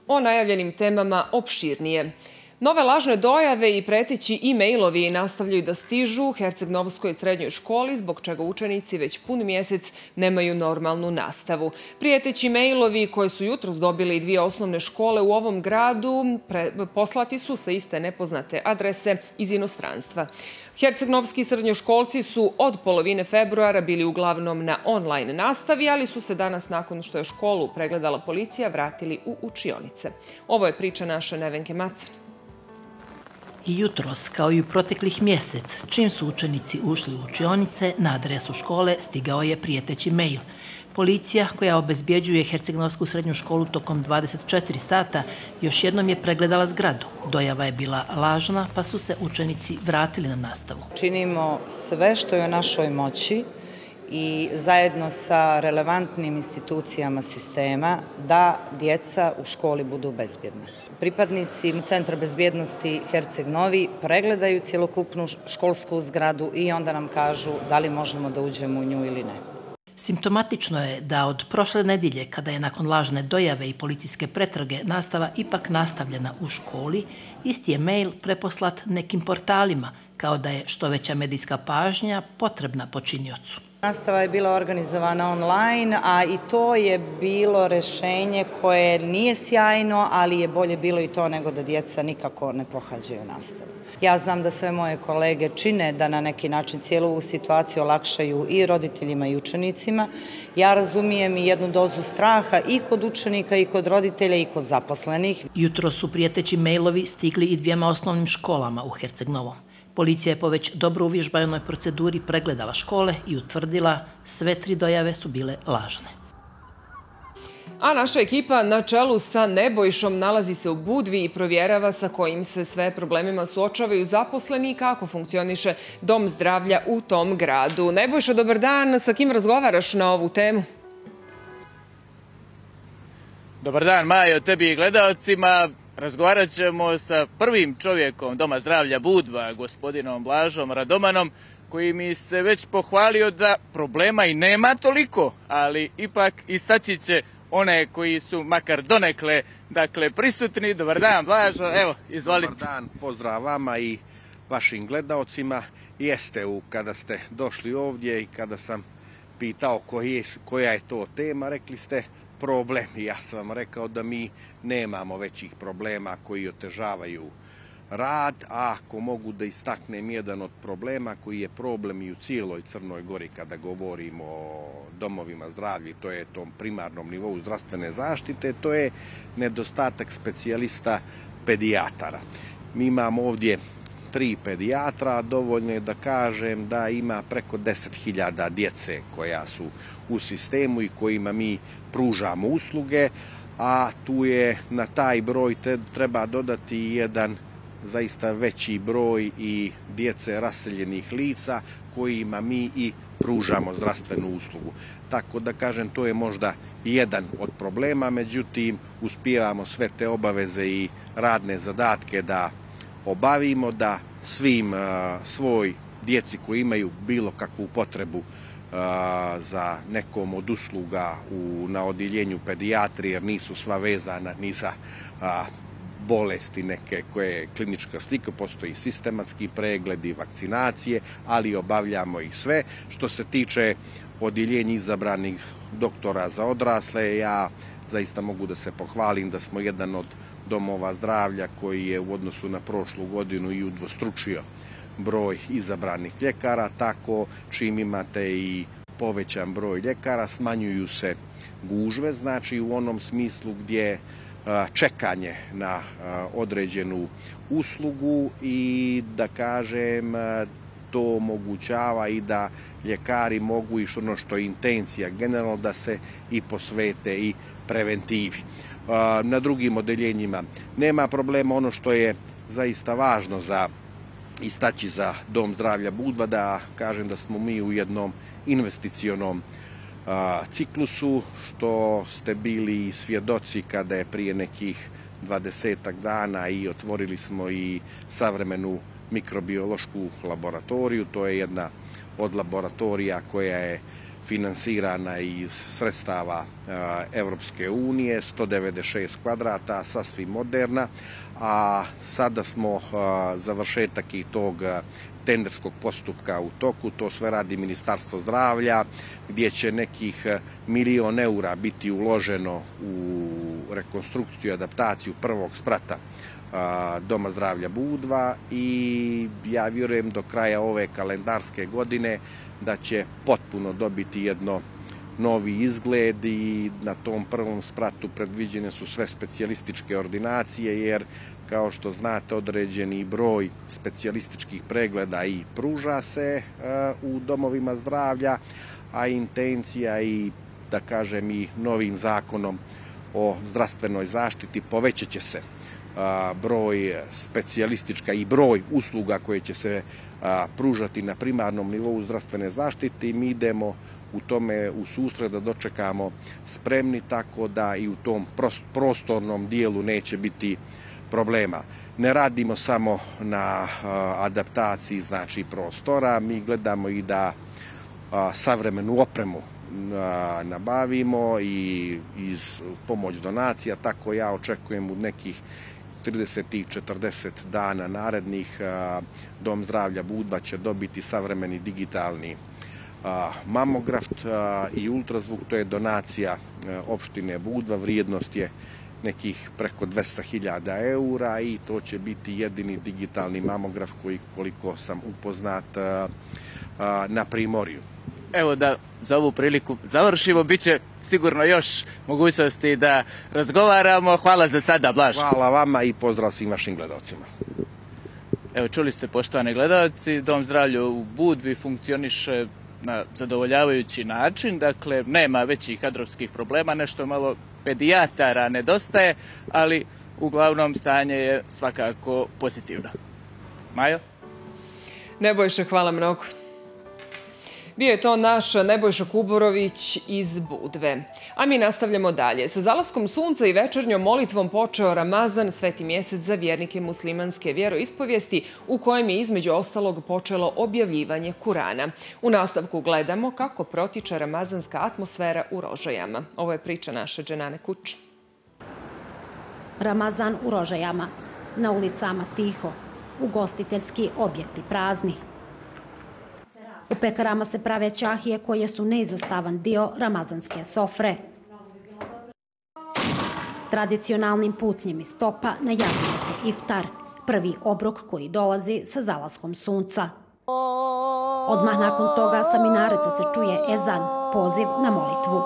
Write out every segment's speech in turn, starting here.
O najavljenim temama opširnije. Nove lažne dojave i preteći e-mailovi nastavljaju da stižu u Herceg-Novskoj srednjoj školi, zbog čega učenici već pun mjesec nemaju normalnu nastavu. Prijeteći mailovi koje su jutros dobili 2 osnovne škole u ovom gradu poslati su sa iste nepoznate adrese iz inostranstva. Herceg-Novski srednjoškolci su od polovine februara bili uglavnom na online nastavi, ali su se danas, nakon što je školu pregledala policija, vratili u učionice. Ovo je priča naše Nevenke Macan. I jutros, kao i u proteklih mjesec, čim su učenici ušli u učionice, na adresu škole stigao je prijeteći mail. Policija, koja obezbjeđuje Herceg-Novsku srednju školu tokom 24 sata, još jednom je pregledala zgradu. Dojava je bila lažna, pa su se učenici vratili na nastavu. Činimo sve što je u našoj moći i zajedno sa relevantnim institucijama sistema da djeca u školi budu bezbjedna. Pripadnici Centra bezbjednosti Herceg-Novi pregledaju cjelokupnu školsku zgradu i onda nam kažu da li možemo da uđemo u nju ili ne. Simptomatično je da od prošle nedjelje, kada je nakon lažne dojave i policijske pretrage nastava ipak nastavljena u školi, isti je mail preposlat nekim portalima, kao da je što veća medijska pažnja potrebna počiniocu. Nastava je bila organizovana online, a i to je bilo rješenje koje nije sjajno, ali je bolje bilo i to nego da djeca nikako ne pohađaju nastavu. Ja znam da sve moje kolege čine da na neki način cijelu ovu situaciju olakšaju i roditeljima i učenicima. Ja razumijem i jednu dozu straha i kod učenika i kod roditelja i kod zaposlenih. Jutro su prijeteći mailovi stigli i 2 osnovnim školama u Herceg-Novom. Policija je po već dobro uvježbanoj proceduri pregledala škole i utvrdila sve 3 dojave su bile lažne. A naša ekipa na čelu sa Nebojšom nalazi se u Budvi i provjerava sa kojim se sve problemima suočavaju zaposleni i kako funkcioniše dom zdravlja u tom gradu. Nebojša, dobar dan. Sa kim razgovaraš na ovu temu? Dobar dan, Majo, tebi i gledalcima. Razgovarat ćemo sa prvim čovjekom Doma zdravlja Budva, gospodinom Blažom Radomanom, koji mi se već pohvalio da problema i nema toliko, ali ipak istaći će one koji su makar donekle prisutni. Dobar dan, Blažo, evo, izvolite. Dobar dan, pozdrav vama i vašim gledalcima. Jeste, kada ste došli ovdje i kada sam pitao koja je to tema, rekli ste problem. Ja sam vam rekao da mi nemamo većih problema koji otežavaju rad, a ako mogu da istaknem jedan od problema koji je problem i u cijeloj Crnoj Gori kada govorimo o domovima zdravlja, to je tom primarnom nivou zdravstvene zaštite, to je nedostatak specijalista pedijatara. Mi imamo ovdje 3 pedijatra, dovoljno je da kažem da ima preko 10.000 djece koja su u sistemu i kojima mi pružamo usluge, a tu je na taj broj treba dodati jedan zaista veći broj i djece raseljenih lica kojima mi i pružamo zdravstvenu uslugu. Tako da kažem, to je možda jedan od problema, međutim uspijevamo sve te obaveze i radne zadatke da obavimo, da svoj djeci koji imaju bilo kakvu potrebu za nekom od usluga na odjeljenju pedijatrije, jer nisu sva vezana ni za bolesti neke koje je klinička slika, postoji sistematski pregledi, vakcinacije, ali obavljamo ih sve. Što se tiče odjeljenja izabranih doktora za odrasle, ja zaista mogu da se pohvalim da smo jedan od domova zdravlja koji je u odnosu na prošlu godinu i udvostručio broj izabranih ljekara, tako čim imate i povećan broj ljekara, smanjuju se gužve, znači u onom smislu gdje čekanje na određenu uslugu i da kažem to omogućava i da ljekari mogu i ono što je intencija generalno da se i posvete i preventivi. Na drugim odeljenjima nema problema. Ono što je zaista važno za istaći za Dom zdravlja Budva, da kažem da smo mi u jednom investicionom ciklusu, što ste bili svjedoci kada je prije nekih 20-ak dana i otvorili smo i savremenu mikrobiološku laboratoriju. To je jedna od laboratorija koja je finansirana iz sredstava Evropske unije, 196 kvadrata, sasvim moderna, a sada smo završetak i tog tenderskog postupka u toku, to sve radi Ministarstvo zdravlja, gdje će nekih 1 milion eura biti uloženo u rekonstrukciju i adaptaciju prvog sprata Doma zdravlja Budva i ja vjerujem do kraja ove kalendarske godine da će potpuno dobiti jedno novi izgled i na tom prvom spratu predviđene su sve specijalističke ordinacije jer kao što znate određeni broj specijalističkih pregleda i pruža se u domovima zdravlja, a intencija i da kažem i novim zakonom o zdravstvenoj zaštiti povećat će se broj specijalistička i broj usluga koje će se pružati na primarnom nivou zdravstvene zaštite i mi idemo u tome u susret da dočekamo spremni tako da i u tom prostornom dijelu neće biti problema. Ne radimo samo na adaptaciji znači prostora, mi gledamo i da savremenu opremu nabavimo i iz pomoć donacija, tako ja očekujem u nekih 30 i 40 dana narednih Dom zdravlja Budva će dobiti savremeni digitalni mamograf i ultrazvuk, to je donacija opštine Budva, vrijednost je nekih preko 200.000 eura i to će biti jedini digitalni mamograf koji, koliko sam upoznat, na Primorju. Evo da za ovu priliku završimo, bit će sigurno još mogućnosti da razgovaramo. Hvala za sada, Blaž. Hvala vama i pozdrav svim vašim gledalcima. Evo, čuli ste, poštovani gledalci, Dom zdravlja u Budvi funkcioniše na zadovoljavajući način, dakle nema većih kadrovskih problema, nešto malo pedijatara nedostaje, ali uglavnom stanje je svakako pozitivno. Majo? Nebojša, hvala mnogo. Bio je to naš Nebojša Kuborović iz Budve. A mi nastavljamo dalje. Sa zalaskom sunca i večernjom molitvom počeo Ramazan, sveti mjesec za vjernike muslimanske vjeroispovijesti, u kojem je između ostalog počelo objavljivanje Kurana. U nastavku gledamo kako protiče ramazanska atmosfera u Rožajama. Ovo je priča naše Dženane Kuć. Ramazan u Rožajama. Na ulicama tiho. Ugostiteljski objekti prazni. U pekarama se prave ćahije koje su neizostavan dio ramazanske sofre. Tradicionalnim pucnjem iz topa najavljuje se iftar, prvi obrok koji dolazi sa zalaskom sunca. Odmah nakon toga sa minareta se čuje ezan, poziv na molitvu.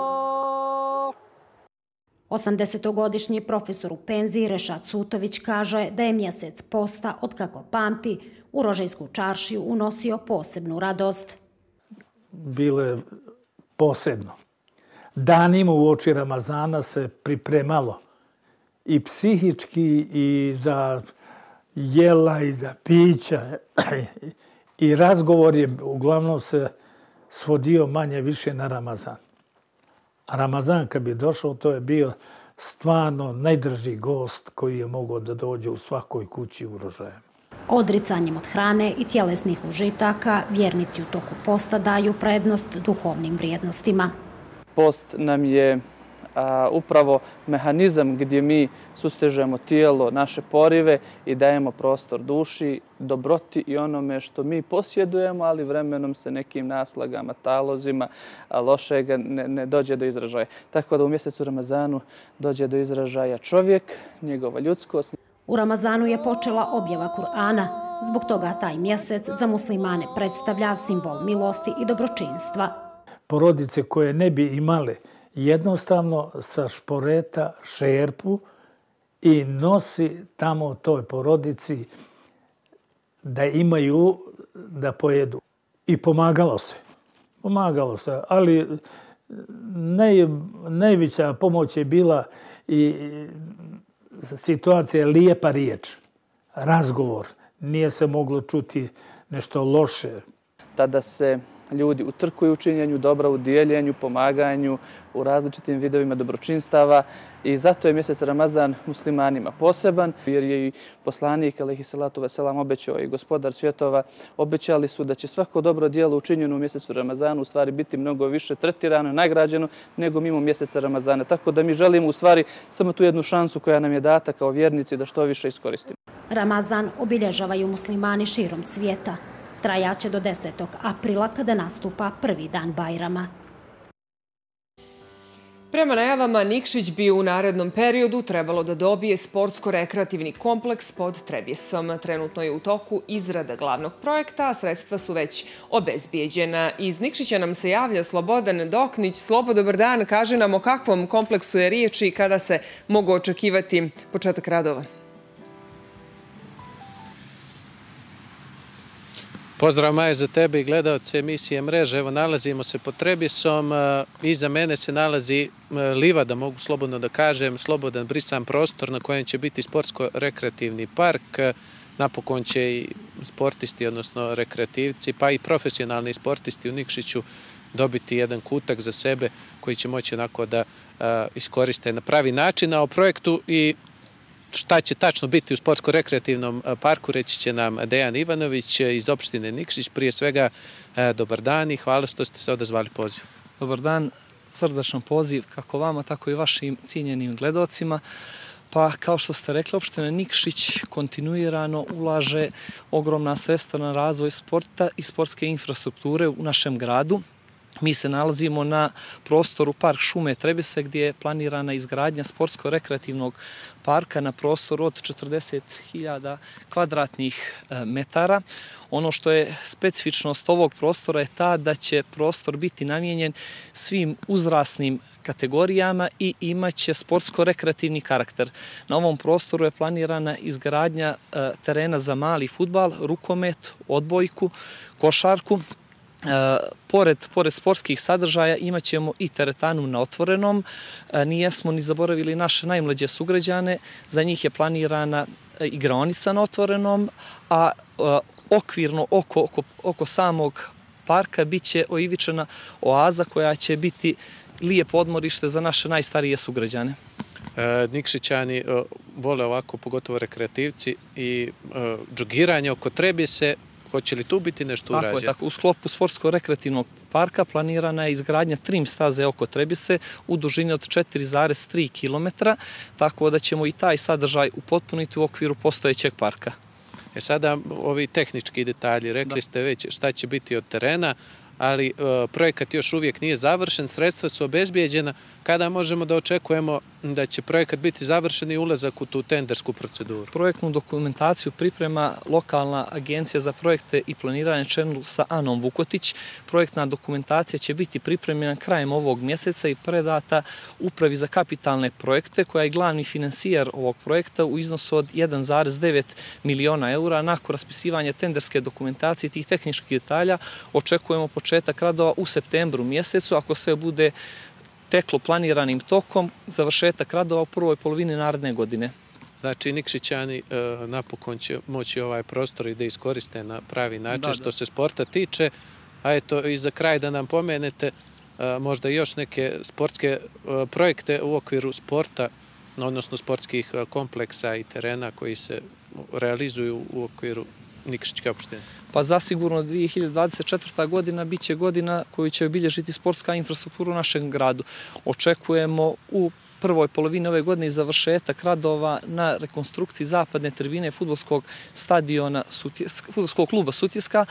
80-godišnji profesor u penziji Rešad Sutović kaže da je mjesec posta, otkako pamti, u Rožajsku čaršiju unosio posebnu radost. Bilo je posebno. Danima uoči Ramazana se pripremalo i psihički i za jela i za pića i razgovor je uglavnom se svodio manje više na Ramazan. A Ramazan kad bi došao, to je bio stvarno najdrži gost koji je mogao da dođe u svakoj kući u Rožajama. Odricanjem od hrane i tjelesnih užitaka, vjernici u toku posta daju prednost duhovnim vrijednostima. Post nam je upravo mehanizam gdje mi sustežemo tijelo, naše porive i dajemo prostor duši, dobroti i onome što mi posjedujemo, ali vremenom se nekim naslagama, talozima lošega ne dođe do izražaja. Tako da u mjesecu Ramazanu dođe do izražaja čovjek, njegova ljudskost. U Ramazanu je počela objava Kur'ana. Zbog toga taj mjesec za muslimane predstavlja simbol milosti i dobročinstva. Porodice koje ne bi imale jednostavno sa šporeta šerpu i nosi tamo toj porodici da imaju da pojedu. I pomagalo se. Pomagalo se, ali najveća pomoć je bila i situacija lijepa riječ, razgovor. Nije se moglo čuti nešto loše. Tada se ljudi utrkuju u činjenju dobra, u dijeljenju, pomaganju, u različitim vidovima dobročinstava i zato je mjesec Ramazan muslimanima poseban, jer je i poslanik, alejhi salatu veselam, obećao i gospodar svjetova, obećali su da će svako dobro djelo učinjeno u mjesecu Ramazanu u stvari biti mnogo više tretirano, nagrađeno nego mimo mjeseca Ramazana. Tako da mi želimo u stvari samo tu jednu šansu koja nam je data kao vjernici da što više iskoristimo. Ramazan obilježavaju muslimani širom svijeta. Trajaće do 10. aprila kada nastupa prvi dan Bajrama. Prema najavama, Nikšić bi u narednom periodu trebalo da dobije sportsko-rekreativni kompleks pod Trebjesom. Trenutno je u toku izrada glavnog projekta, a sredstva su već obezbijeđena. Iz Nikšića nam se javlja Slobodan Doknić. Slobo, dobar dan. Kaže nam o kakvom kompleksu je riječ i kada se mogu očekivati početak radova. Pozdrav, Maja, za tebe i gledalce emisije Mreže. Evo, nalazimo se pod Trebjesom. Iza mene se nalazi livada, mogu slobodno da kažem, slobodan brisan prostor na kojem će biti sportsko-rekreativni park. Napokon će i sportisti, odnosno rekreativci, pa i profesionalni sportisti u Nikšiću dobiti jedan kutak za sebe koji će moći onako da iskoriste na pravi način. A o projektu i šta će tačno biti u sportsko-rekreativnom parku reći će nam Dejan Ivanović iz opštine Nikšić. Prije svega, dobar dan i hvala što ste se odazvali poziv. Dobar dan, srdačan poziv kako vama, tako i vašim cijenjenim gledalcima. Pa kao što ste rekli, opština Nikšić kontinuirano ulaže ogromna sredstva na razvoj sporta i sportske infrastrukture u našem gradu. Mi se nalazimo na prostoru Park šume Trebjese gdje je planirana izgradnja sportsko-rekreativnog parka na prostoru od 40.000 kvadratnih metara. Ono što je specifičnost ovog prostora je ta da će prostor biti namijenjen svim uzrasnim kategorijama i imaće sportsko-rekreativni karakter. Na ovom prostoru je planirana izgradnja terena za mali fudbal, rukomet, odbojku, košarku. Pored sportskih sadržaja imat ćemo i teretanu na otvorenom. Nijesmo ni zaboravili naše najmlađe sugrađane. Za njih je planirana igraonica na otvorenom, a okvirno oko samog parka bit će oivičena oaza koja će biti lijepo odmorište za naše najstarije sugrađane. Nikšićani vole ovako, pogotovo rekreativci, i džogiranje oko Trebjese. Hoće li tu biti nešto urađeno? Tako. U sklopu sportsko-rekreativnog parka planirana je izgradnja trim staze oko Trebjese u dužini od 4,3 km, tako da ćemo i taj sadržaj upotpuniti u okviru postojećeg parka. Sada ovi tehnički detalji, rekli ste već šta će biti od terena, ali projekat još uvijek nije završen, sredstva su obezbijeđena. Kada možemo da očekujemo da će projekat biti završen i ulazak u tu tendersku proceduru? Projektnu dokumentaciju priprema lokalna agencija za projekte i planiranje čelu sa Anom Vukotić. Projektna dokumentacija će biti pripremljena krajem ovog mjeseca i predata Upravi za kapitalne projekte, koja je glavni finansijer ovog projekta u iznosu od 1,9 miliona eura. Nakon raspisivanja tenderske dokumentacije tih tehničkih detalja očekujemo početak radova u septembru mjesecu. Ako sve bude teklo planiranim tokom, završetak radova u prvoj polovini naredne godine. Znači, Nikšićani napokon će moći ovaj prostor i da iskoriste na pravi način što se sporta tiče. A eto, i za kraj da nam pomenete možda još neke sportske projekte u okviru sporta, odnosno sportskih kompleksa i terena koji se realizuju u okviru Nikšićke opštine. Pa zasigurno 2024. godina bit će godina koju će obilježiti sportska infrastruktura u našem gradu. Očekujemo u prvoj polovini ove godine i završetak radova na rekonstrukciji zapadne tribine fudbalskog stadiona, fudbalskog kluba Sutjeska.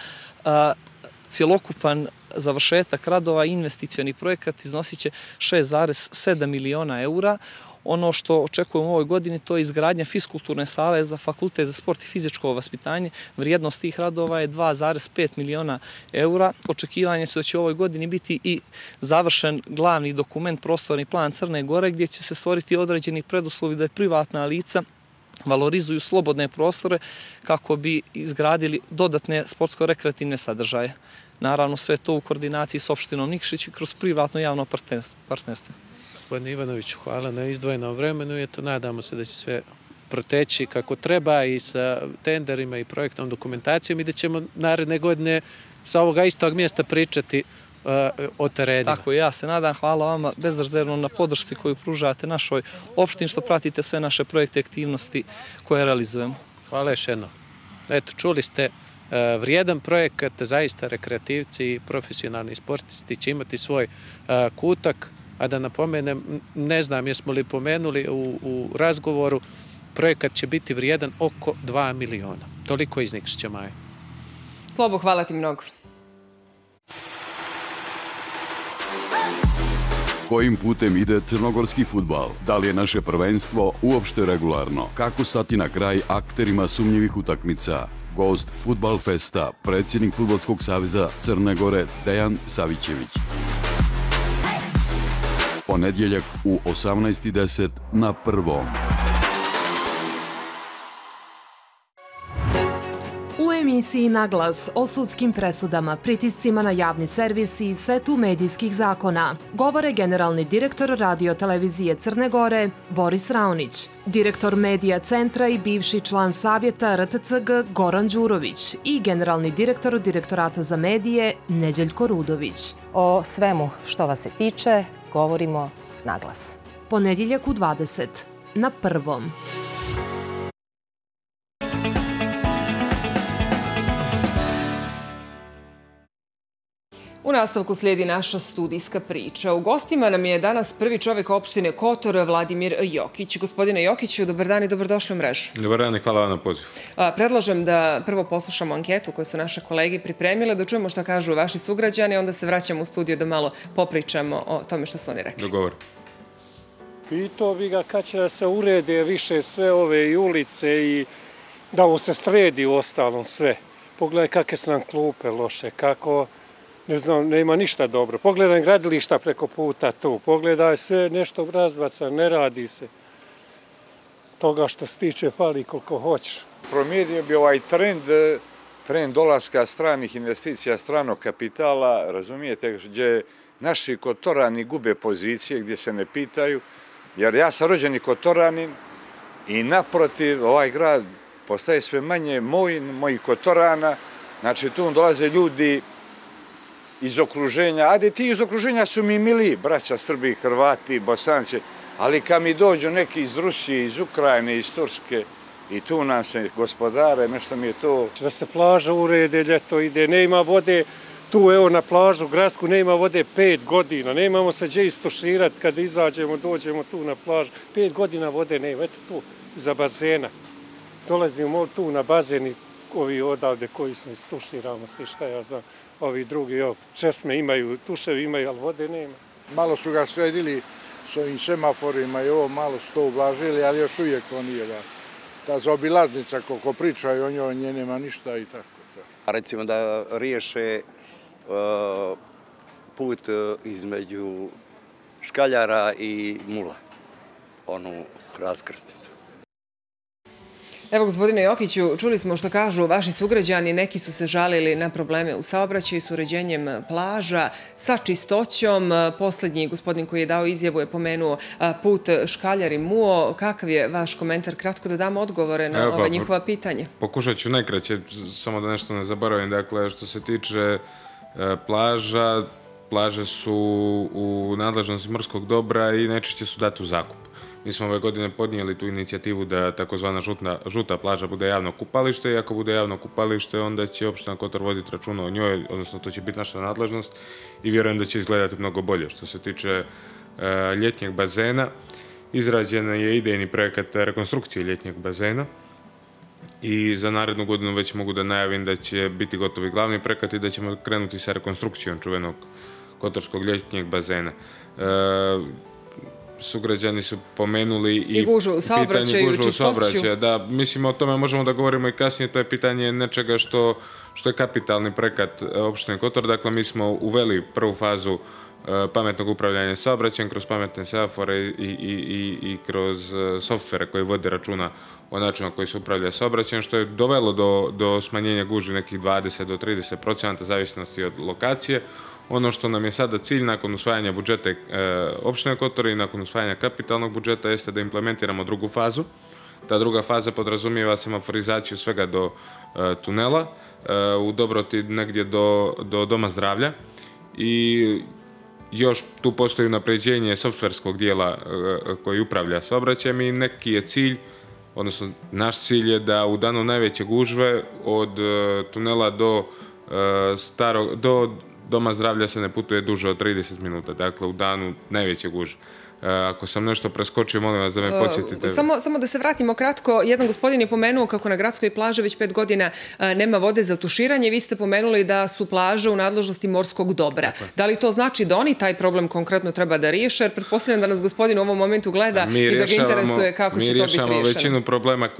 Cjelokupan završetak radova i investicioni projekat iznosit će 6,7 miliona eura. Ono što očekujemo u ovoj godini to je izgradnja fiskulturne sale za Fakultet za sport i fizičko vaspitanje. Vrijednost tih radova je 2,5 miliona eura. Očekivanje su da će u ovoj godini biti i završen glavni dokument, prostorni plan Crne Gore, gdje će se stvoriti određeni preduslovi da privatna lica valorizuju slobodne prostore kako bi izgradili dodatne sportsko-rekreativne sadržaje. Naravno, sve to u koordinaciji s opštinom Nikšić kroz privatno-javno partnerstvo. Gospodine Ivanoviću, hvala na izdvojenom vremenu i eto, nadamo se da će sve proteći kako treba i sa tenderima i projektnom dokumentacijom i da ćemo naredne godine sa ovoga istog mjesta pričati o terenima. Tako, ja se nadam, hvala vama bezrezervno na podršci koju pružate našoj opštini, što pratite sve naše projekte i aktivnosti koje realizujemo. Hvala još jednom. Eto, čuli ste vrijedan projekat, zaista rekreativci i profesionalni sportisti će imati svoj kutak, a da napomenem, ne znam jesmo li pomenuli u razgovoru, projekat će biti vrijedan oko 2 miliona. Toliko iz Nikšića, Maja. Slobo, hvala ti mnogo. Kojim putem ide crnogorski fudbal? Da li je naše prvenstvo uopšte regularno? Kako stati na kraj akterima sumnjivih utakmica? Gost Fudbal Festa, predsjednik Fudbalskog saveza Crne Gore Dejan Savićević. Ponedjeljak u 18:10 na Prvom. U emisiji Naglas o sudskim presudama, pritiscima na javni servis i setu medijskih zakona govore generalni direktor radio-televizije Crne Gore Boris Raonić, direktor medija centra i bivši član savjeta RTCG Goran Đurović i generalni direktor Direktorata za medije Neđeljko Rudović. O svemu što vas se tiče govorimo naglas. Ponedjeljak u 20 na Prvom. U nastavku slijedi naša studijska priča. U gostima nam je danas prvi čovjek opštine Kotor, Vladimir Jokić. Gospodine Jokiću, dobar dan i dobrodošli u mrežu. Dobar dan i hvala vam na pozivu. Predlažem da prvo poslušamo anketu koju su naše kolege pripremile, da čujemo šta kažu vaši sugrađani, onda se vraćamo u studio da malo popričamo o tome što su oni rekli. Dogovor. Pitao bi ga kad će da se urede više sve ove i ulice i da mu se sredi u ostalom sve. Pogledaj kakve su nam klupe loše, kako... Ne znam, nema ništa dobro. Pogledaj gradilišta preko puta tu. Pogledaj sve nešto razbaca, ne radi se. Toga što se tiče fali koliko hoćeš. Promijenio bi ovaj trend dolaska stranih investicija, stranog kapitala, razumijete, gdje naši Kotorani gube pozicije, gdje se ne pitaju. Jer ja sam rođeni Kotoranin i naprotiv ovaj grad postaje sve manje mojih Kotorana. Znači tu dolaze ljudi iz okruženja, ajde ti iz okruženja su mi mili, braća Srbi, Hrvati, Bosanci, ali kad mi dođu neki iz Rusije, iz Ukrajine, iz Turske, i tu nam se gospodare, nešto mi je to... Da se plaža urede, ljeto ide, nema vode, tu evo na plažu gradsku nema vode 5 godina, nemamo se gdje istuširati kad izađemo, dođemo tu na plažu, 5 godina vode nema, eto tu, za bazena. Dolazimo tu na bazen i ovi odavde koji se istuširamo se, šta ja znam. Ovi drugi, česme imaju, tuševi imaju, ali vode nema. Malo su ga sredili s ovim semaforima i ovo, malo su to ublažili, ali još uvijek to nije da. Ta zaobilaznica, koliko pričaju o njoj, nje nema ništa i tako. Recimo da riješe put između Škaljara i Mula, onu raskrsnicu. Evo, gospodine Jokiću, čuli smo što kažu vaši sugrađani, neki su se žalili na probleme u saobraćaju s uređenjem plaža, sa čistoćom. Poslednji gospodin koji je dao izjavu je pomenuo put Škaljar i Muo. Kakav je vaš komentar? Kratko da damo odgovore na ova njihova pitanja. Pokušat ću najkraće, samo da nešto ne zaboravim. Dakle, što se tiče plaža, plaže su u nadležnosti morskog dobra i najčešće su date u zakup. Mi smo ove godine podnijeli tu inicijativu da takozvana žuta plaža bude javno kupalište i ako bude javno kupalište onda će opština Kotor voditi računa o njoj, odnosno to će biti naša nadležnost i vjerujem da će izgledati mnogo bolje. Što se tiče ljetnjeg bazena, izrađen je idejni projekat rekonstrukcije ljetnjeg bazena i za narednu godinu već mogu da najavim da će biti gotovi glavni projekat i da ćemo krenuti sa rekonstrukcijom čuvenog kotorskog ljetnjeg bazena. Sugrađani su pomenuli i gužu u saobraćaju i čistoću. Da, mislim, o tome možemo da govorimo i kasnije, to je pitanje nečega što je kapitalni projekat opštine Kotor. Dakle, mi smo uveli prvu fazu pametnog upravljanja saobraćajem kroz pametne semafore i kroz softvere koji vode računa o načinu na koji se upravlja saobraćajem, što je dovelo do smanjenja gužvi nekih 20 do 30%, zavisnosti od lokacije. Ono što nam je sada cilj nakon usvajanja budžeta opštine Kotor i nakon usvajanja kapitalnog budžeta jeste da implementiramo drugu fazu. Ta druga faza podrazumijeva semaforizaciju svega do tunela, u Dobroti negdje do Doma zdravlja i još tu postoji unapređenje softverskog dijela koji upravlja saobraćajem i neki je cilj, odnosno naš cilj je da u danu najveće gužve od tunela do Doma zdravlja se ne putuje duže od 30 minuta, dakle u danu najveće gužve. Ako sam nešto preskočio, molim vas da me podsjetite. Samo da se vratimo kratko. Jedan gospodin je pomenuo kako na gradskoj plaži već 5 godina nema vode za tuširanje. Vi ste pomenuli da su plaže u nadležnosti morskog dobra. Da li to znači da oni taj problem konkretno treba da riješe? Jer pretpostavljam da nas gospodin u ovom momentu gleda i da ga interesuje kako će to biti riješeno. Mi rješavamo većinu problema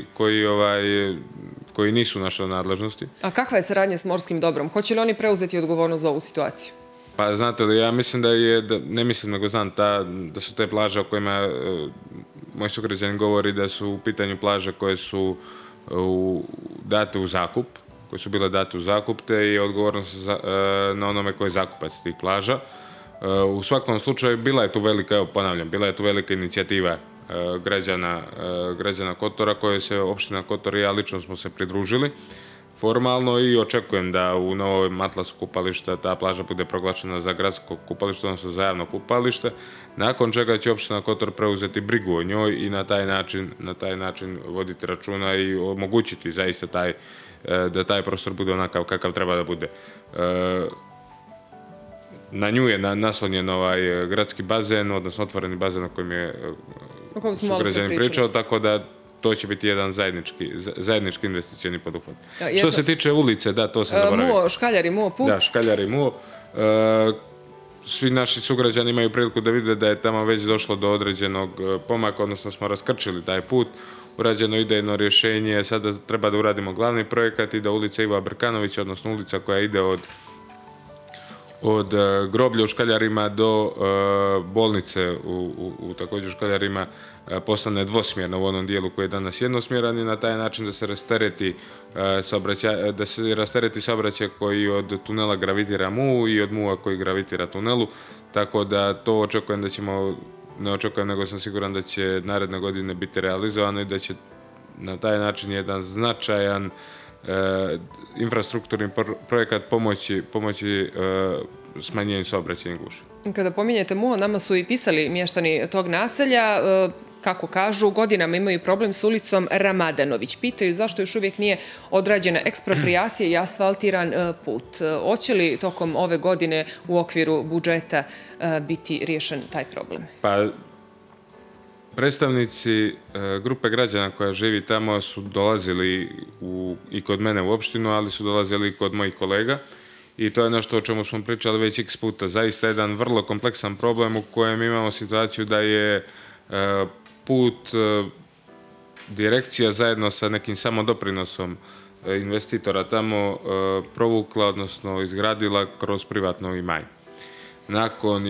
koji nisu u našoj nadležnosti. A kakva je saradnja s morskim dobrom? Hoće li oni preuzeti odgovornost za ovu situaciju? Pa znate li, ja mislim ne mislim nego znam da su te plaže o kojima moj sugrađanin govori da su u pitanju plaže koje su date u zakup, koje su bile date u zakup, te je odgovornost na onome koji je zakupac tih plaža. U svakom slučaju bila je tu velika, evo ponavljam, bila je tu velika inicijativa građana Kotora koje se opština Kotor i ja lično smo se pridružili formalno i očekujem da u novom atlasu kupališta ta plaža bude proglašena za gradsko kupalište, odnosno za javno kupalište, nakon čega će opština Kotor preuzeti brigu o njoj i na taj način voditi računa i omogućiti zaista da taj prostor bude onakav kakav treba da bude. Na nju je naslonjen ovaj gradski bazen, odnosno otvoreni bazen o kojem je sugrađanin pričao, tako da to će biti jedan zajednički investicioni poduhvat. Što se tiče ulice, da, to sam zaboravio. Muo, Škaljar i Muo put. Da, Škaljar i Muo. Svi naši sugrađani imaju priliku da vide da je tamo već došlo do određenog pomaka, odnosno smo raskrčili taj put. Urađeno idejno rješenje, sada treba da uradimo glavni projekat i da ulica Iva Brkanovića, odnosno ulica koja ide od groblja u Škaljarima do bolnice u također Škaljarima postane dvosmjerna u onom dijelu koji je danas jednosmjeran i na taj način da se rastereti saobraćaj koji od tunela gravitira Mu i od Mua koji gravitira tunelu, tako da to očekujem ne očekujem nego sam siguran da će naredne godine biti realizovano i da će na taj način jedan značajan infrastrukturni projekat pomoći smanjenju saobraćajnih gužvi. Kada pominjete Muo, nama su i pisali mještani tog naselja, kako kažu, godinama imaju problem s ulicom Ramadanović. Pitaju zašto još uvijek nije odrađena eksproprijacija i asfaltiran put. Hoće li tokom ove godine u okviru budžeta biti riješen taj problem? Pa, predstavnici grupe građana koja živi tamo su dolazili i kod mene u opštinu, ali su dolazili i kod mojih kolega. I to je nešto o čemu smo pričali već x puta. Zaista jedan vrlo kompleksan problem u kojem imamo situaciju da je put direkcija zajedno sa nekim samodoprinosom investitora tamo provukla, odnosno izgradila kroz privatno imanje. Nakon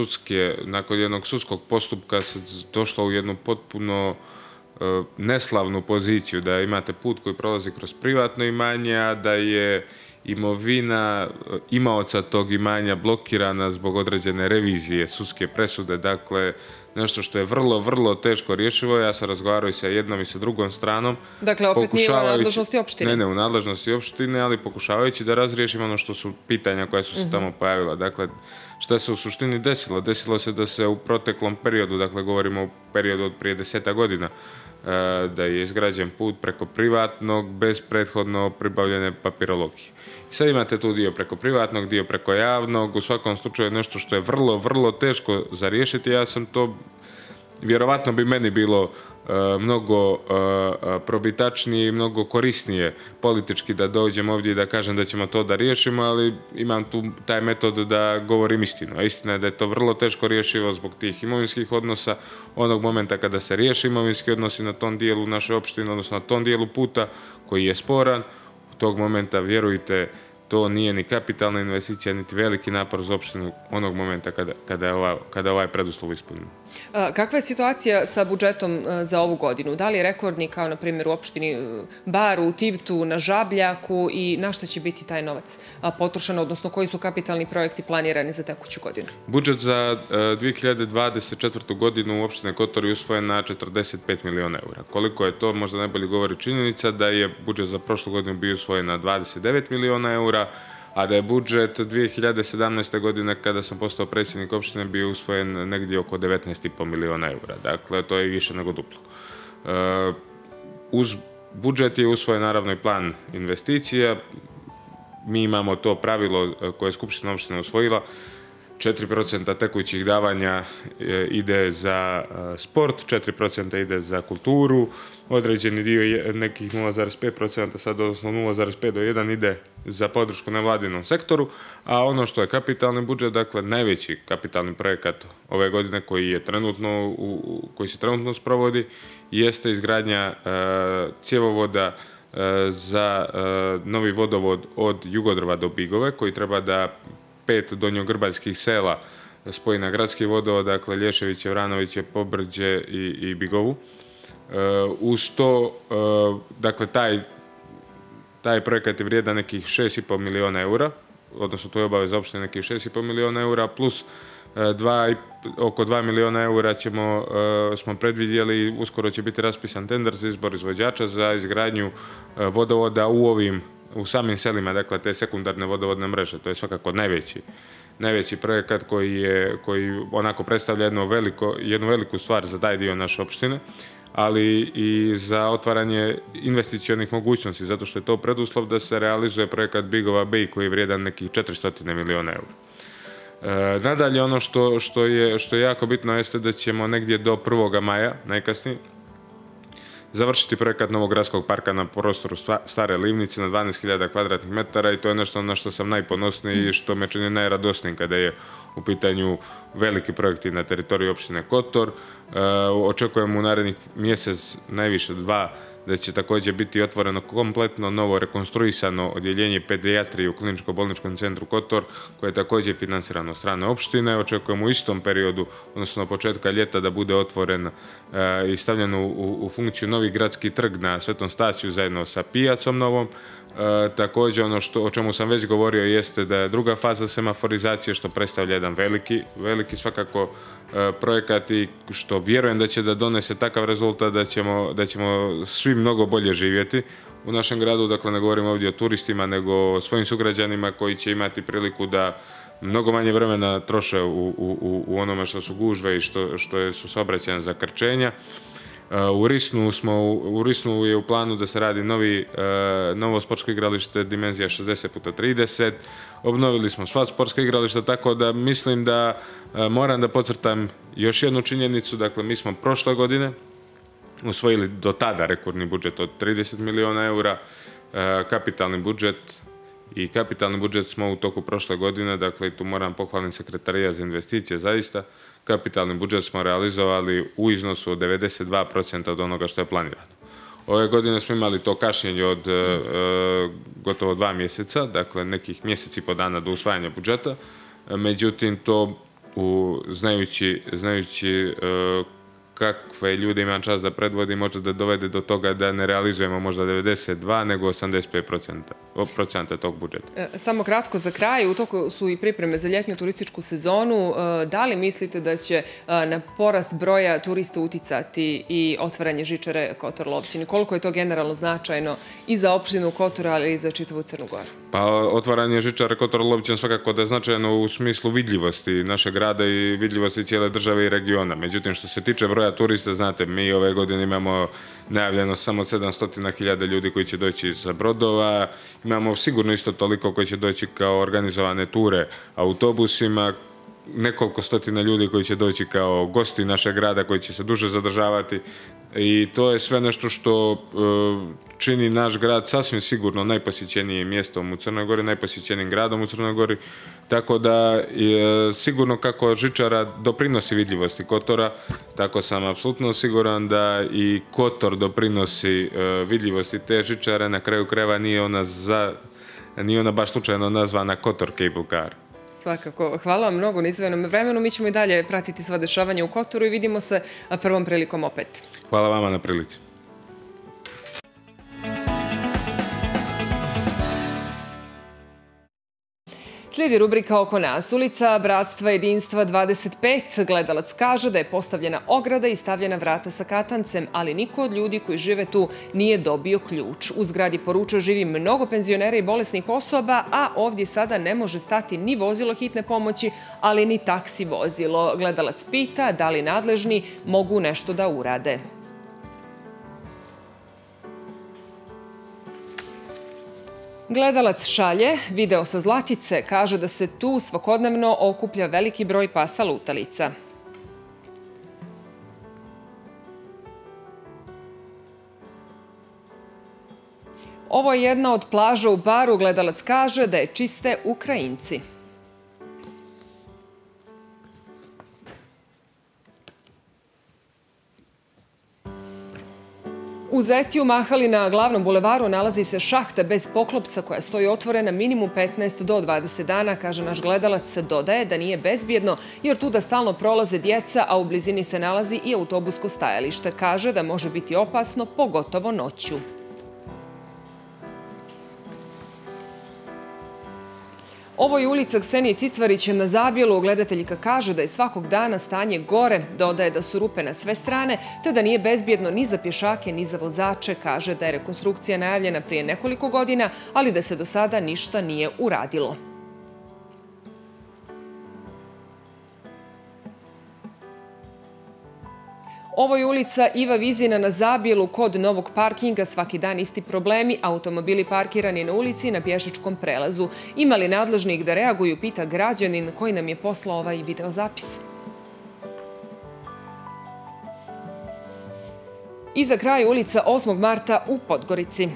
jednog sudskog postupka se došlo u jednu potpuno neslavnu poziciju da imate put koji prolazi kroz privatno imanje, a da je imovina imaoca tog imanja blokirana zbog određene revizije, sudske presude, dakle nešto što je vrlo, vrlo teško rješivo. Ja sam razgovarao i sa jednom i sa drugom stranom. Dakle, opet nije u nadležnosti opštine. Ne, u nadležnosti opštine, ali pokušavajući da razriješimo ono što su pitanja koja su se tamo pojavila. Dakle, šta se u suštini desilo? Desilo se da se u proteklom periodu, dakle govorimo o periodu od prije 10 godina, da je izgrađen put preko privatnog bez prethodno pribavljene papirologije. Sad imate tu dio preko privatnog, dio preko javnog, u svakom slučaju nešto što je vrlo, vrlo teško za riješiti. Ja sam to, vjerovatno bi meni bilo mnogo probitačnije i mnogo korisnije politički da dođem ovdje i da kažem da ćemo to da riješimo, ali imam tu taj metod da govorim istinu. A istina je da je to vrlo teško rješivo zbog tih imovinskih odnosa. Onog momenta kada se riješi imovinski odnosi na tom dijelu naše opštine, odnosno na tom dijelu puta koji je sporan, tog momenta, vjerujte, to nije ni kapitalna investicija, niti veliki napor za opštinu onog momenta kada ovaj preduslov ispunimo. Kakva je situacija sa budžetom za ovu godinu? Da li je rekordni kao, na primjer, u opštini Bar, u Tivtu, na Žabljaku i na što će biti taj novac potrošen, odnosno koji su kapitalni projekti planirani za tekuću godinu? Budžet za 2024. godinu u opštine Kotor je usvojen na 45 miliona eura. Koliko je to, možda najbolje govori činjenica da je budžet za prošlu godinu bio usvojen na 29 miliona eura, a da je budžet 2017. godine, kada sam postao predsjednik opštine, bio usvojen negdje oko 19,5 miliona eura. Dakle, to je više nego duplo. Uz budžet je usvojen naravno i plan investicija. Mi imamo to pravilo koje je Skupština opštine usvojila. 4% tekućih davanja ide za sport, 4% ide za kulturu, određeni dio nekih 0,5%, sad odnosno 0,5 do 1 ide za podršku nevladinom sektoru, a ono što je kapitalni budžet, dakle najveći kapitalni projekat ove godine koji se trenutno sprovodi, jeste izgradnja cjevovoda za novi vodovod od Jugodrva do Bigove, koji treba da 5 donjogrbaljskih sela spoji na gradski vodovod, dakle Lješeviće, Vranoviće, Pobrđe i Bigovu. Uz to, dakle, taj projekat je vrijedan nekih 6,5 miliona eura, odnosno to je obaveza opštine nekih 6,5 miliona eura, plus oko 2 miliona eura smo predvidjeli, uskoro će biti raspisan tender za izbor izvođača za izgradnju vodovoda u samim selima, dakle te sekundarne vodovodne mreže. To je svakako najveći projekat koji onako predstavlja jednu veliku stvar za taj dio naše opštine, ali i za otvaranje investicionih mogućnosti, zato što je to preduslov da se realizuje projekat Bigova Bay koji je vrijedan nekih 400 miliona eura. Nadalje, ono što je jako bitno jeste da ćemo negdje do 1. maja, najkasnije, završiti projekat novog gradskog parka na prostoru Stare Livnice na 12.000 kvadratnih metara i to je nešto na što sam najponosniji i što me čini najradosnijim kada je u pitanju veliki projekti na teritoriju opštine Kotor. Očekujemo u narednih mjesec, najviše 2, da će također biti otvoreno kompletno novo rekonstruisano odjeljenje pedijatrije u kliničko-bolničkom centru Kotor, koje je također finansirano od strane opštine. Očekujemo u istom periodu, odnosno od početka ljeta, da bude otvoren i stavljen u funkciju novi gradski trg na Svetom Stasiju zajedno sa pijacom novom. Također, ono o čemu sam već govorio jeste da je druga faza semaforizacije, što predstavlja jedan veliki svakako projekat i što vjerujem da će da donese takav rezultat da ćemo svi mnogo bolje živjeti u našem gradu. Dakle, ne govorim ovdje o turistima, nego o svojim sugrađanima koji će imati priliku da mnogo manje vremena troše u onome što su gužve i što su saobraćajna zakrčenja. U Risnu je u planu da se radi novo sportsko igralište dimenzija 60x30. Obnovili smo sva sportska igrališta, tako da mislim da moram da podcrtam još jednu činjenicu. Dakle, mi smo prošle godine usvojili do tada rekordni budžet od 30 miliona eura, kapitalni budžet smo u toku prošle godine, dakle tu moram pohvaliti Sekretarijat za investicije, zaista kapitalni budžet smo realizovali u iznosu od 92% od onoga što je planirano. Ove godine smo imali to kašnjenje od gotovo 2 mjeseca, dakle nekih mjeseci i po dana do usvajanja budžeta, međutim to znajući kakve ljude imam čast da predvodi, može da dovede do toga da ne realizujemo možda 92, nego 85% tog budžeta. Samo kratko za kraj, u toku su i pripreme za ljetnju turističku sezonu. Da li mislite da će na porast broja turista uticati i otvaranje žičare Kotor-Lovćin? Koliko je to generalno značajno i za opštinu Kotor, ali i za čitavu Crnu Goru? Pa otvaranje žičare Kotor-Lovćin svakako da je značajno u smislu vidljivosti našeg grada i vidljivosti cijele države i regiona. Međutim, što se tiče broja turista, znate, mi ove godine imamo najavljeno samo 700.000 ljudi koji će doći sa brodova, imamo sigurno isto toliko koji će doći kao organizovane ture autobusima, nekoliko stotina ljudi koji će doći kao gosti našeg grada, koji će se duže zadržavati i to je sve nešto što čini naš grad sasvim sigurno najposjećenijim mjestom u Crnoj Gori, najposjećenijim gradom u Crnoj Gori, tako da sigurno kako žičara doprinosi vidljivosti Kotora, tako sam apsolutno siguran da i Kotor doprinosi vidljivosti te žičare. Na kraju krajeva nije ona nije ona baš slučajno nazvana Kotor Cable Car. Svakako. Hvala vam mnogo na izdvojenom vremenu. Mi ćemo i dalje pratiti sva dešavanja u Kotoru i vidimo se prvom prilikom opet. Hvala vama na prilici. Slijedi rubrika Oko nas. Ulica Bratstva jedinstva 25. Gledalac kaže da je postavljena ograda i stavljena vrata sa katancem, ali niko od ljudi koji žive tu nije dobio ključ. U zgradi Poruča živi mnogo penzionera i bolesnih osoba, a ovdje sada ne može stati ni vozilo hitne pomoći, ali ni taksi vozilo. Gledalac pita da li nadležni mogu nešto da urade. Gledalac šalje video sa Zlatice, kaže da se tu svakodnevno okuplja veliki broj pasa lutalica. Ovo je jedna od plaža u Baru, gledalac kaže da je čiste Ukrajinci. U Zetiju Mahali na glavnom bulevaru nalazi se šahta bez poklopca koja stoji otvorena minimum 15 do 20 dana, kaže naš gledalac. Dodaje da nije bezbjedno jer tuda stalno prolaze djeca, a u blizini se nalazi i autobusko stajalište. Kaže da može biti opasno, pogotovo noću. Ovo je ulica Ksenije Cicvarić na Zabjelu. Gledateljka kaže da je svakog dana stanje gore. Dodaje da su rupe na sve strane, te da nije bezbjedno ni za pješake, ni za vozače. Kaže da je rekonstrukcija najavljena prije nekoliko godina, ali da se do sada ništa nije uradilo. Ovo je ulica Iva Vizina na Zabjelu kod novog parkinga. Svaki dan isti problemi, automobili parkirani na ulici na pješačkom prelazu. Ima li nadležnih da reaguju, pita građanin koji nam je poslao ovaj videozapis. I za kraj ulica 8. marta u Podgorici.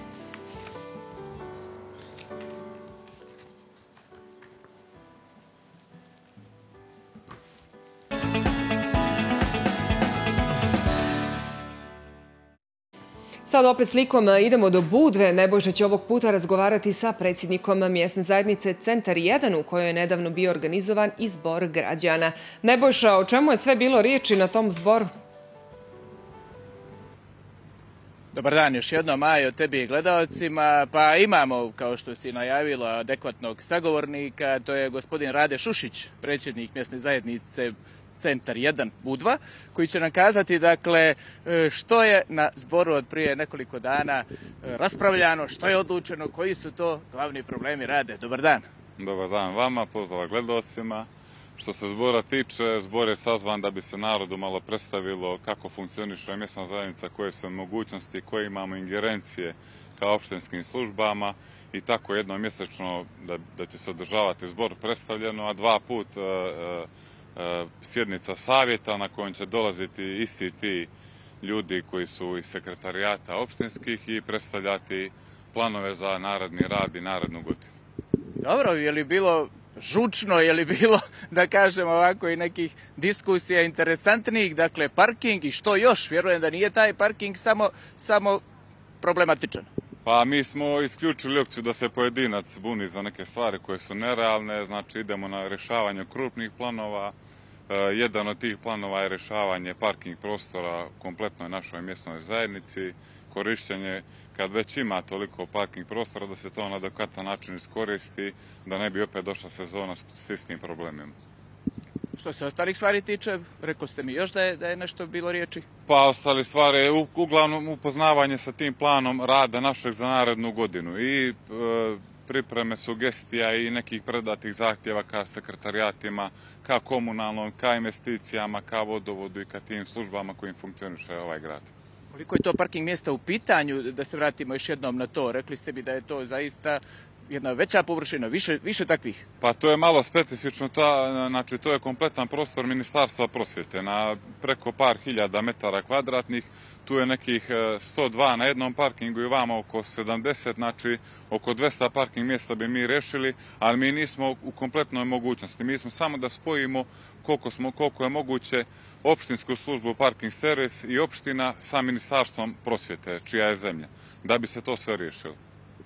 Sad opet slikom idemo do Budve. Nebojša će ovog puta razgovarati sa predsjednikom mjesne zajednice Centar 1 u kojoj je nedavno bio organizovan i zbor građana. Nebojša, o čemu je sve bilo riječi na tom zboru? Dobar dan još jednom, Majo, tebi i gledalcima. Pa imamo, kao što si najavila, adekvatnog sagovornika. To je gospodin Rade Šušić, predsjednik mjesne zajednice Centar 1 Budva, koji će nam kazati dakle što je na zboru od prije nekoliko dana raspravljano, što je odlučeno, koji su to glavni problemi. Rade, dobar dan. Dobar dan vama, pozdrav gledalcima. Što se zbora tiče, zbor je sazvan da bi se narodu malo predstavilo kako funkcioniše mjesna zajednica, koje su mogućnosti, koje imamo ingerencije kao opštinskim službama i tako jednom mjesečno da će se održavati zbor predstavljeno, a 2 puta sjednica savjeta na kojom će dolaziti isti ti ljudi koji su iz sekretarijata opštinskih i predstavljati planove za naredni rad i narednu godinu. Dobro, je li bilo žučno, je li bilo, da kažem ovako, i nekih diskusija interesantnijih, dakle parking i što još? Vjerujem da nije taj parking samo problematičan. Pa mi smo isključili opciju da se pojedinac buni za neke stvari koje su nerealne, znači idemo na rješavanje krupnih planova. Jedan od tih planova je rješavanje parking prostora kompletnoj našoj mjesnoj zajednici, korištenje kad već ima toliko parking prostora da se to na adekvatan način iskoristi, da ne bi opet došla sezona s istim problemima. Što se ostalih stvari tiče, rekli ste mi još da je nešto bilo riječi? Pa ostali stvari je uglavnom upoznavanje sa tim planom rada našeg za narednu godinu i pripreme sugestija i nekih predatih zahtjeva ka sekretarijatima, ka komunalnom, ka investicijama, ka vodovodu i ka tim službama kojim funkcioniše ovaj grad. Koliko je to parking mjesta u pitanju, da se vratimo još jednom na to? Rekli ste mi da je to zaista jedna veća površina, više takvih? Pa to je malo specifično, znači to je kompletan prostor Ministarstva prosvjete na preko par hiljada metara kvadratnih. Tu je nekih 102 na jednom parkingu i vama oko 70, znači oko 200 parking mjesta bi mi rešili, ali mi nismo u kompletnoj mogućnosti. Mi smo samo da spojimo koliko je moguće opštinsku službu parking servis i opština sa Ministarstvom prosvjete, čija je zemlja, da bi se to sve riješilo.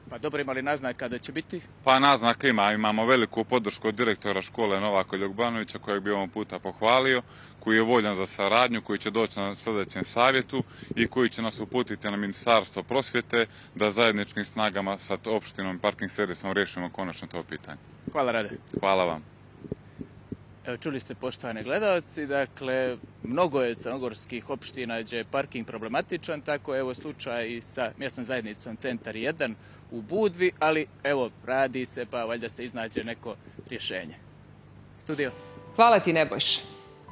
Pa dobro, imali naznaka da će biti? Pa naznaka imamo veliku podršku od direktora škole Novaka Ljugbanovića, kojeg bi ovom puta pohvalio, koji je voljan za saradnju, koji će doći na sljedećem savjetu i koji će nas uputiti na Ministarstvo prosvjete da zajedničkim snagama sa opštinom i parking servisom riješimo konačno to pitanje. Hvala, Rade. Hvala vam. Evo, čuli ste, poštovani gledalci, dakle, mnogo je crnogorskih opština gdje je parking problematičan, tako evo slučaj i sa mjesnom zajednicom Centar 1 u Budvi, ali evo, radi se, pa valjda se iznađe neko rješenje. Studio. Hvala ti, Nebojš.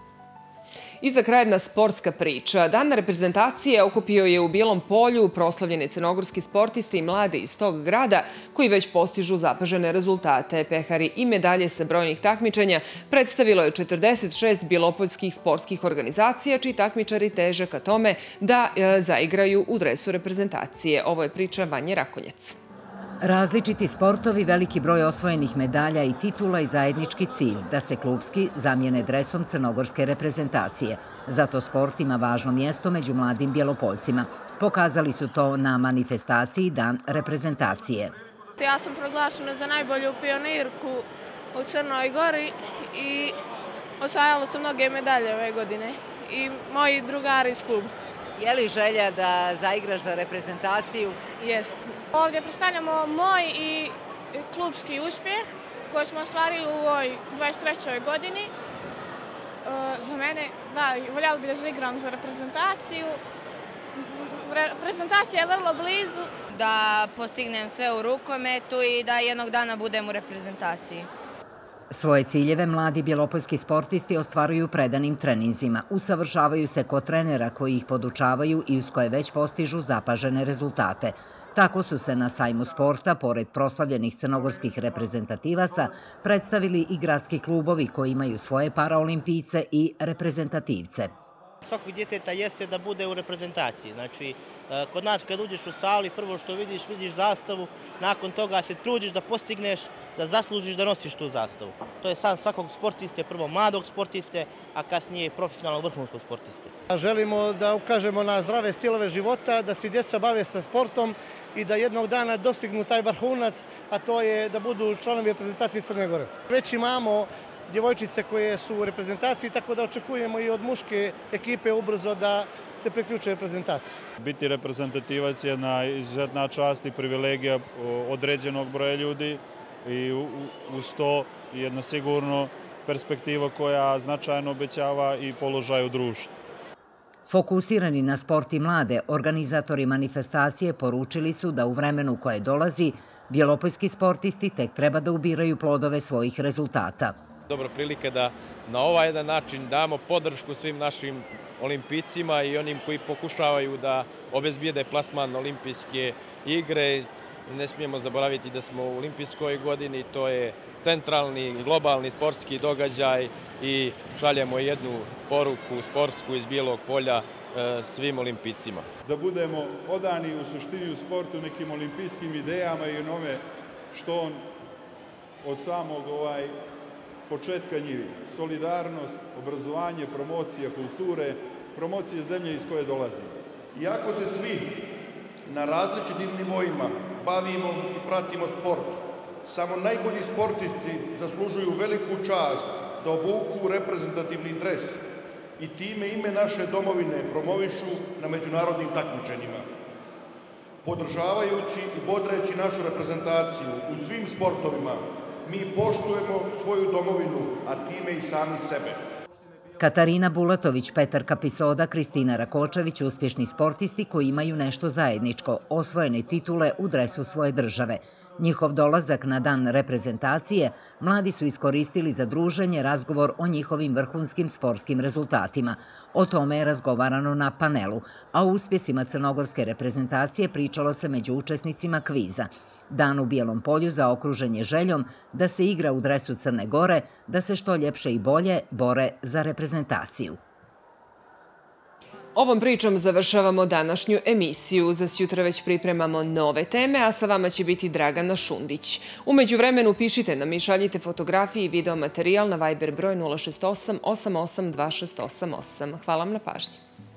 I za kraj jedna sportska priča. Dan reprezentacije okupio je u Bijelom Polju proslavljeni crnogorski sportisti i mlade iz tog grada koji već postižu zapažene rezultate. Pehari i medalje sa brojnih takmičenja predstavilo je 46 bjelopoljskih sportskih organizacija, čiji takmičari teže ka tome da zaigraju u dresu reprezentacije. Ovo je priča Vanje Rakonjac. Različiti sportovi, veliki broj osvojenih medalja i titula i zajednički cilj da se klubski zamijene dresom crnogorske reprezentacije. Zato sport ima važno mjesto među mladim Bjelopoljcima. Pokazali su to na manifestaciji Dan reprezentacije. Ja sam proglašena za najbolju pionirku u Crnoj Gori i osvajala sam mnoge medalje ove godine i moji drugari iz kluba. Je li želja da zaigraš za reprezentaciju? Jest. Ovdje predstavljamo moj i klubski uspjeh koji smo ostvarili u ovoj 23. godini. Za mene, da, voljela bih da zaigram za reprezentaciju. Reprezentacija je vrlo blizu. Da postignem sve u rukometu i da jednog dana budem u reprezentaciji. Svoje ciljeve mladi bjelopoljski sportisti ostvaruju predanim treninzima. Usavršavaju se kod trenera koji ih podučavaju i uz koje već postižu zapažene rezultate. Tako su se na sajmu sporta, pored proslavljenih crnogorskih reprezentativaca, predstavili i gradski klubovi koji imaju svoje paraolimpijce i reprezentativce. Svakog djeteta jeste da bude u reprezentaciji. Znači, kod nas kad uđeš u sali, prvo što vidiš zastavu, nakon toga se trudiš da postigneš, da zaslužiš da nosiš tu zastavu. To je san svakog sportiste, prvo mladog sportiste, a kasnije profesionalnog vrhunskog sportiste. Želimo da ukažemo na zdrave stilove života, da se djeca bave sa sportom i da jednog dana dostignu taj vrhunac, a to je da budu članovi reprezentacije Crne Gore. Već imamo djevojčice koje su u reprezentaciji, tako da očekujemo i od muške ekipe ubrzo da se priključe reprezentaciji. Biti reprezentativac je jedna izuzetna čast i privilegija određenog broja ljudi i uz to jedna sigurno perspektiva koja značajno obećava i položaj u društvu. Fokusirani na sport i mlade, organizatori manifestacije poručili su da u vremenu koje dolazi, bjelopoljski sportisti tek treba da ubiraju plodove svojih rezultata. Dobra prilika da na ovaj jedan način damo podršku svim našim olimpijcima i onim koji pokušavaju da obezbijede plasman na olimpijske igre. Ne smijemo zaboraviti da smo u olimpijskoj godini, to je centralni globalni sportski događaj i šaljemo jednu poruku sportsku iz Bijelog Polja svim olimpijcima. Da budemo odani u suštini u sportu nekim olimpijskim idejama i onome što on od samog početka njivi. Solidarnost, obrazovanje, promocija kulture, promocija zemlje iz koje dolazi. Iako se svi na različitim nivoima bavimo i pratimo sport, samo najbolji sportisti zaslužuju veliku čast da obuku reprezentativni dres i time ime naše domovine promovišu na međunarodnim takmičenjima. Podržavajući i bodreći našu reprezentaciju u svim sportovima, mi poštujemo svoju domovinu, a time i sami sebe. Katarina Bulatović, Petar Kapisoda, Kristina Rakočević, uspješni sportisti koji imaju nešto zajedničko, osvojene titule u dresu svoje države. Njihov dolazak na dan reprezentacije mladi su iskoristili za druženje, razgovor o njihovim vrhunskim sportskim rezultatima. O tome je razgovarano na panelu, a o uspjesima crnogorske reprezentacije pričalo se među učesnicima kviza. Dan u Bijelom Polju zaokružen je željom da se igra u dresu Crne Gore, da se što ljepše i bolje bore za reprezentaciju. Ovom pričom završavamo današnju emisiju. Za sjutra već pripremamo nove teme, a sa vama će biti Dragana Šundić. U međuvremenu pišite nam i šaljite fotografije i video materijal na Viber broj 068 88 2688. Hvala vam na pažnji.